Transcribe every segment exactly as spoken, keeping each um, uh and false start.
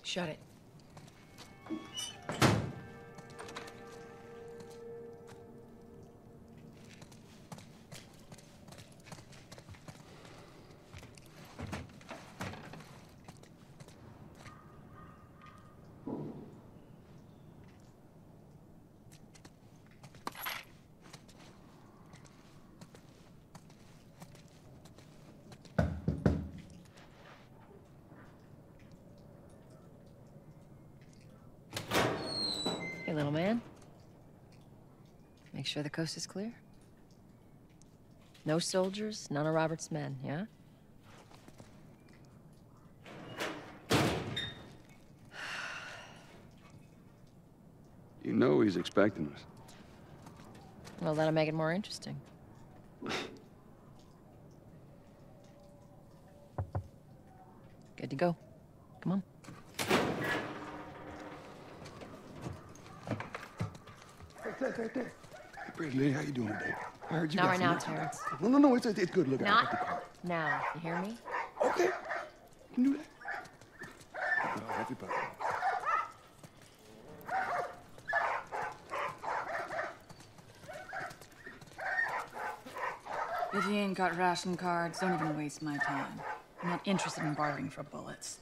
Shut it. Hey, little man. Make sure the coast is clear. No soldiers, none of Robert's men, yeah? You know he's expecting us. Well, that'll make it more interesting. Good to go. Come on. Right there, right there. Hey, pretty lady, how you doing today? I heard you Not got right some now, nuts. Terrence. No, no, no, it's, it's good. Look, I Not got the car. now. You hear me? Okay. You can do that. I'll help you back. If you ain't got ration cards, don't even waste my time. I'm not interested in bartering for bullets.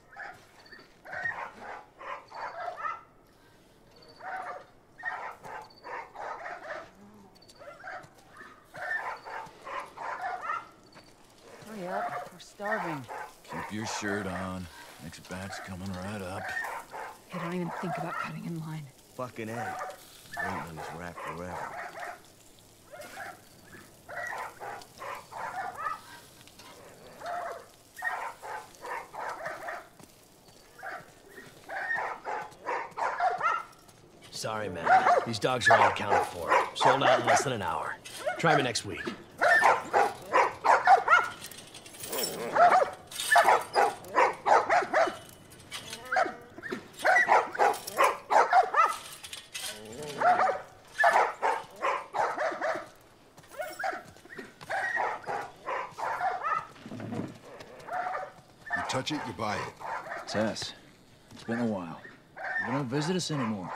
Hurry up. We're starving. Keep your shirt on. Next batch coming right up. Hey, don't even think about cutting in line. Fucking A. Waiting on this rack forever. Sorry, man. These dogs are all accounted for. Sold out in less than an hour. Try me next week. You touch it, you buy it. Tess, it's been a while. You don't visit us anymore.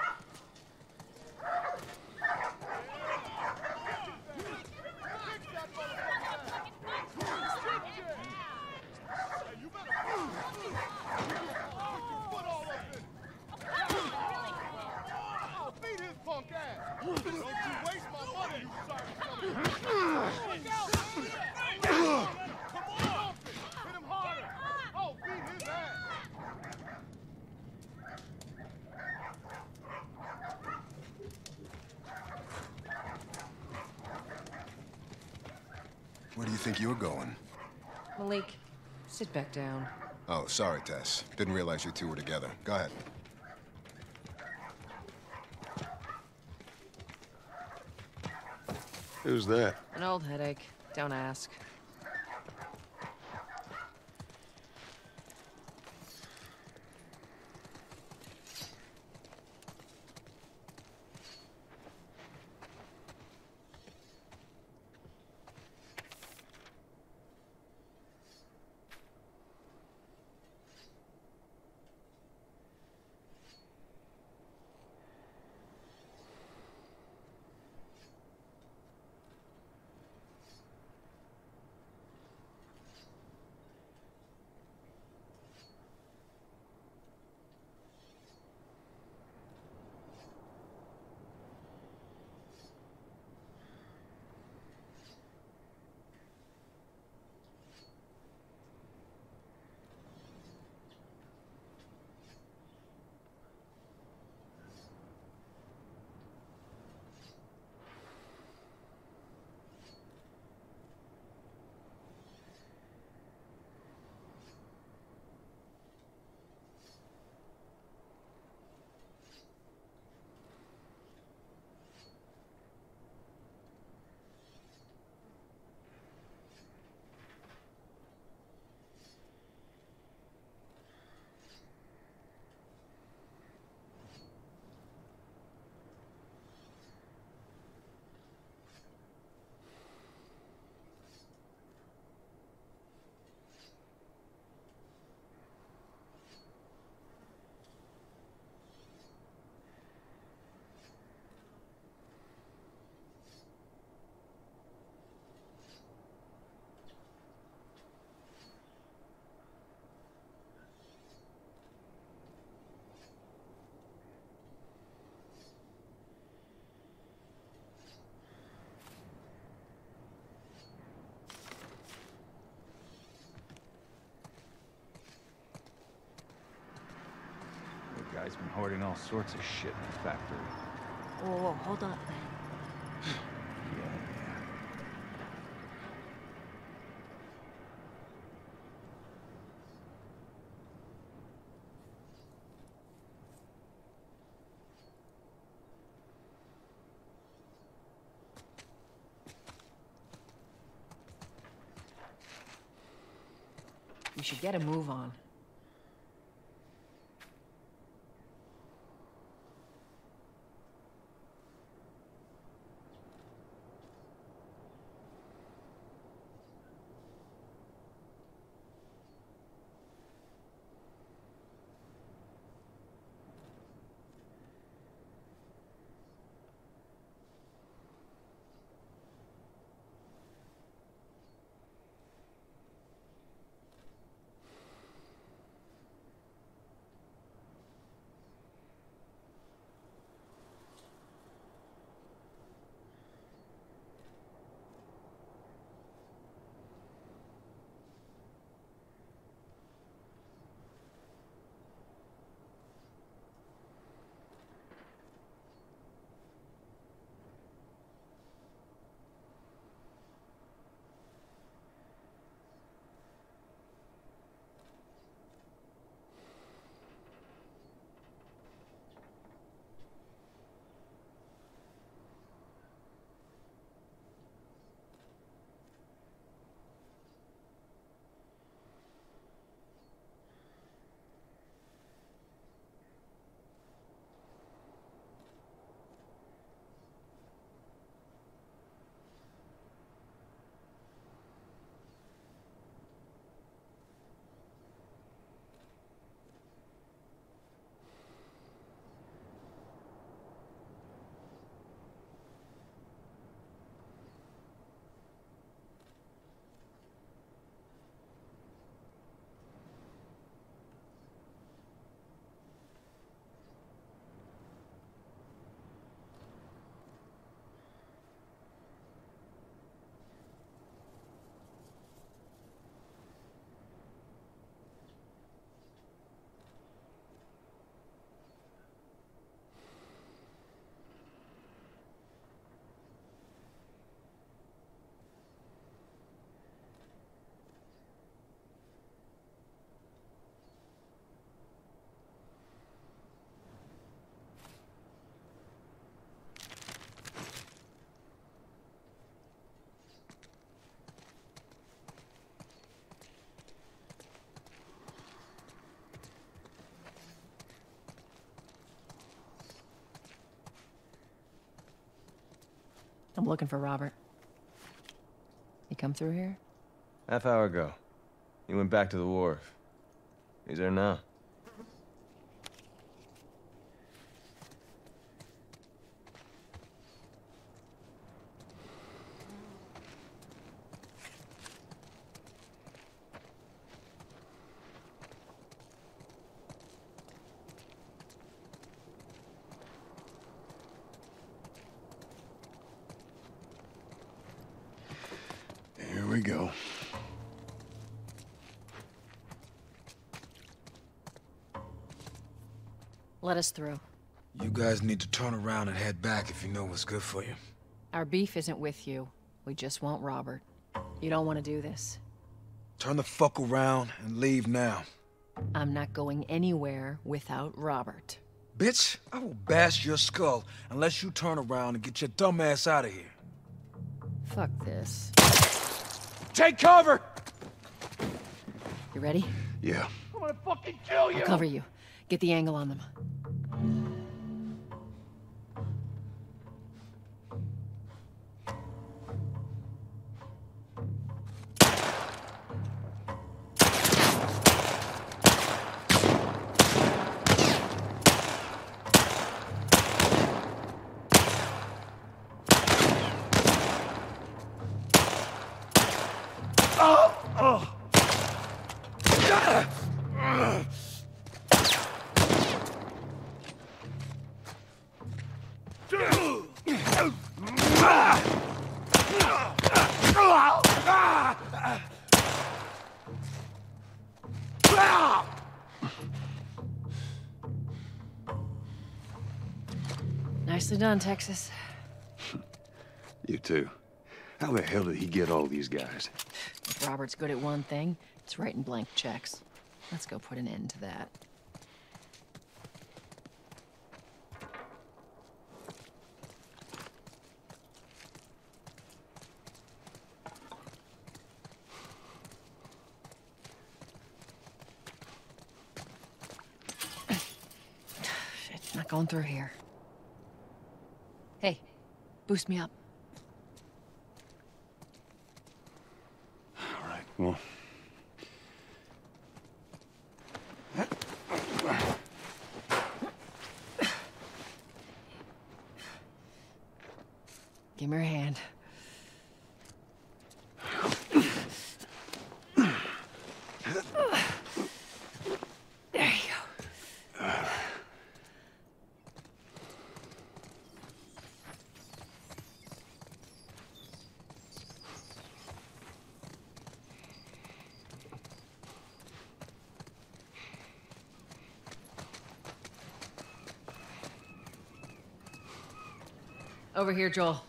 Where do you think you're going? Malik, sit back down. Oh, sorry, Tess. Didn't realize you two were together. Go ahead. Who's that? An old headache. Don't ask. Guy's been hoarding all sorts of shit in the factory. Whoa, whoa, hold on. Yeah, yeah. You should get a move on. I'm looking for Robert. He come through here? Half hour ago. He went back to the wharf. He's there now. Here we go. Let us through. You guys need to turn around and head back if you know what's good for you. Our beef isn't with you. We just want Robert. You don't want to do this. Turn the fuck around and leave now. I'm not going anywhere without Robert. Bitch, I will bash your skull unless you turn around and get your dumb ass out of here. Fuck this. Take cover! You ready? Yeah. I'm gonna fucking kill you! I'll cover you. Get the angle on them. Nicely done, Texas. You too. How the hell did he get all these guys? If Robert's good at one thing, it's writing blank checks. Let's go put an end to that. Shit, not going through here. Hey, boost me up. All right, well. Give me your hand. There you go. Over here, Joel.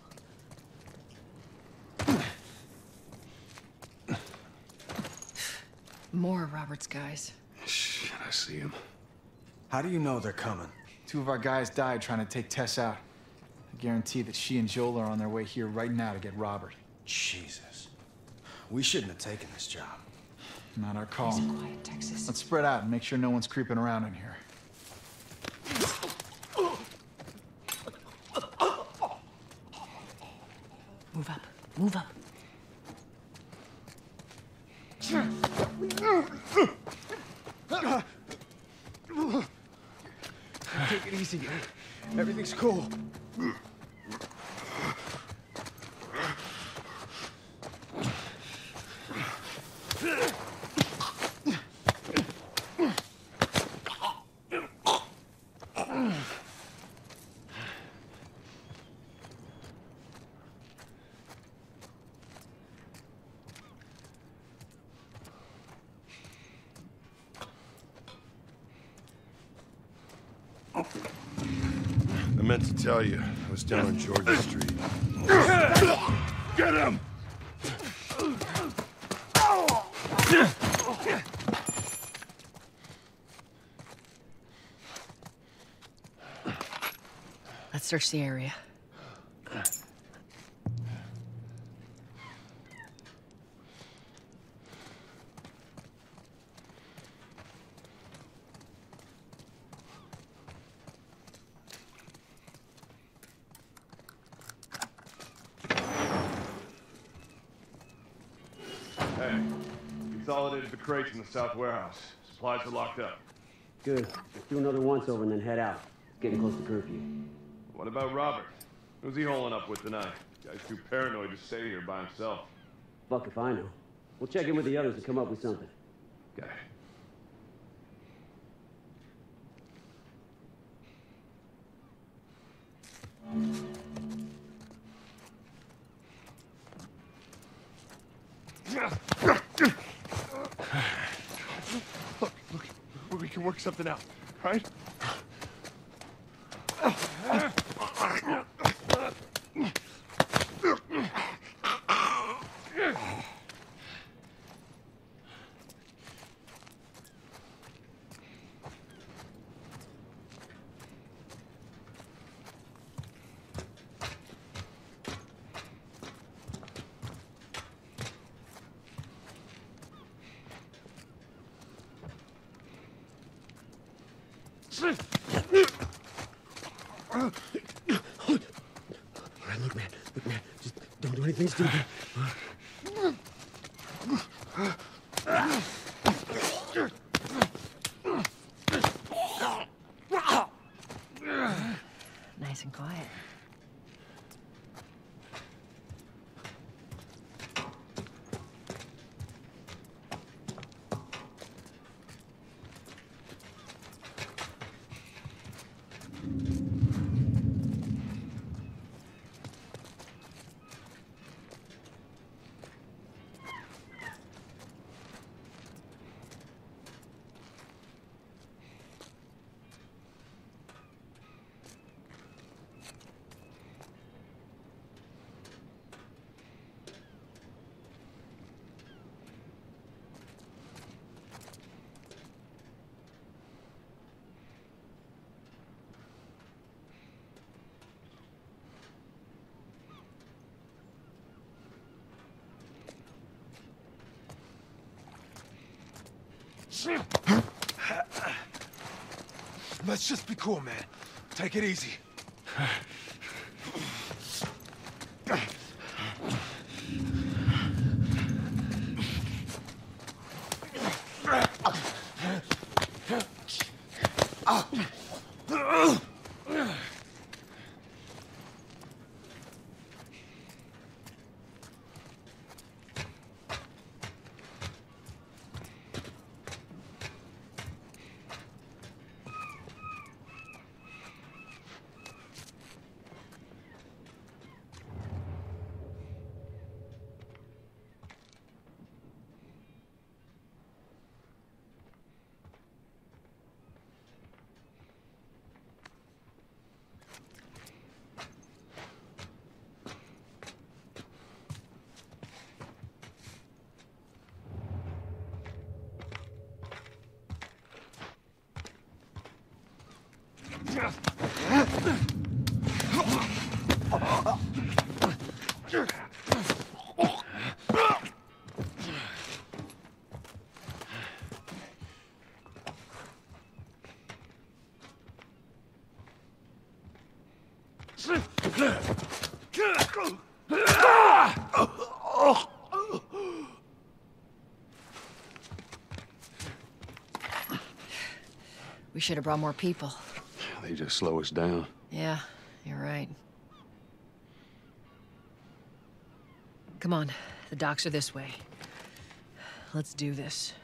More of Robert's guys. Shit, I see him. How do you know they're coming? Two of our guys died trying to take Tess out. I guarantee that she and Joel are on their way here right now to get Robert. Jesus. We shouldn't have taken this job. Not our call. Nice and quiet, Texas. Let's spread out and make sure no one's creeping around in here. Move up. Move up. Take it easy. Everything's cool. I meant to tell you, I was down on Georgia Street. Get him! Let's search the area. Hey, consolidated the crates in the south warehouse. Supplies are locked up. Good. Let's do another once over and then head out. It's getting close to curfew. What about Robert? Who's he holing up with tonight? Guy's too paranoid to stay here by himself. Fuck if I know. We'll check in with the others and come up with something. Okay. Look, look, we can work something out, right? All right, look, man. Look, man. Just don't do anything stupid. Nice and quiet. Let's just be cool, man. Take it easy. We should have brought more people. They just slow us down. Yeah, you're right. Come on, the docks are this way. Let's do this.